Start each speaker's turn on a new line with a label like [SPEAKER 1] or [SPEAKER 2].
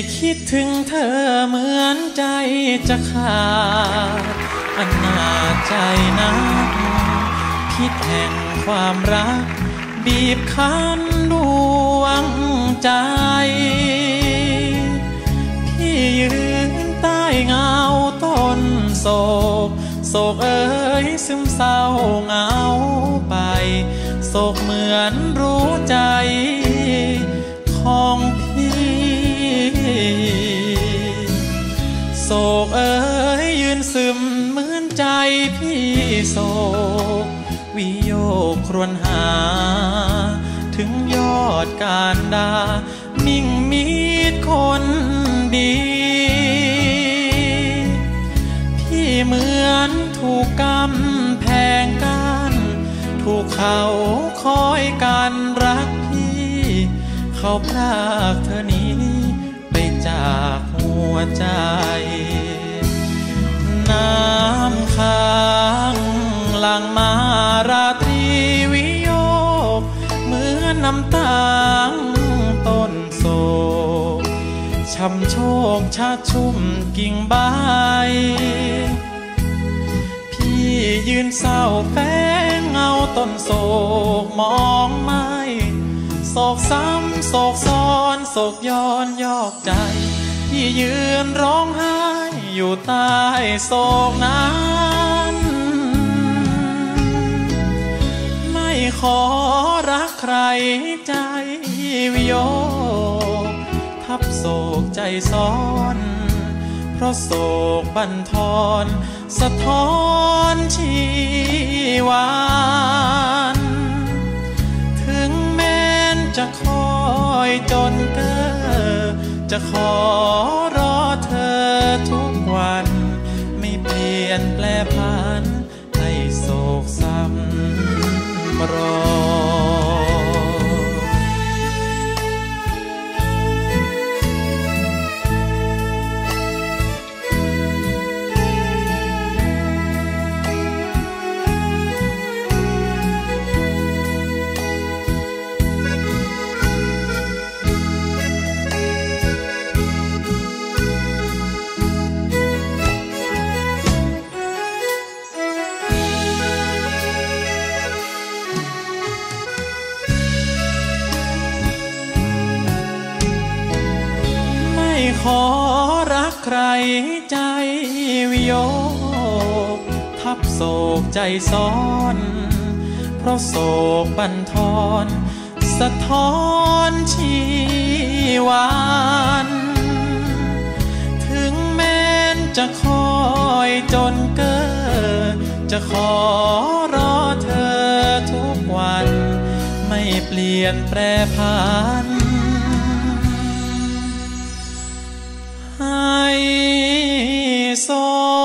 [SPEAKER 1] คิดถึงเธอเหมือนใจจะขาดอันนาใจนักพิษแห่งความรักบีบคั้นดวงใจพี่ยืนใต้เงาต้นโศกโศกเอ๋ยซึมเศร้าเหงาไปโศกเหมือนรู้ใจของโศกเอ๋ยยืนซึมเหมือนใจพี่โศกวิโยคครวญหาถึงยอดการดามิ่งมีดคนดีพี่เหมือนถูกกำแพงกั้นถูกเขาคอยกันรักพี่เขาพรากเธอนี้ไปจากหัวใจน้ำค้างหลังมาราตรีวิโยคเหมือนน้ำตาต้นโศกช้ำโชคชาชุ่มกิ่งใบพี่ยืนเศร้าแฝงเงาต้นโศกมองไม่โศกซ้ำโศกซ้อนโศกย้อนยอกใจที่ยืนร้องไห้อยู่ใต้โศกนั้นไม่ขอรักใครใจวิโยคทับโศกใจซ้อนเพราะโศกบั่นทอนสะท้อนชีวานถึงแม้นจะคอยจนเก้อจะขอรอเธอทุกวันไม่เปลี่ยนแปลผันให้โศกซ้ำรอขอรักใครใจวิโยคทับโศกใจซ้อนเพราะโศกบั่นทอนสะท้อนชีวานถึงแม้นจะคอยจนเก้อจะขอรอเธอทุกวันไม่เปลี่ยนแปรผันให้โศ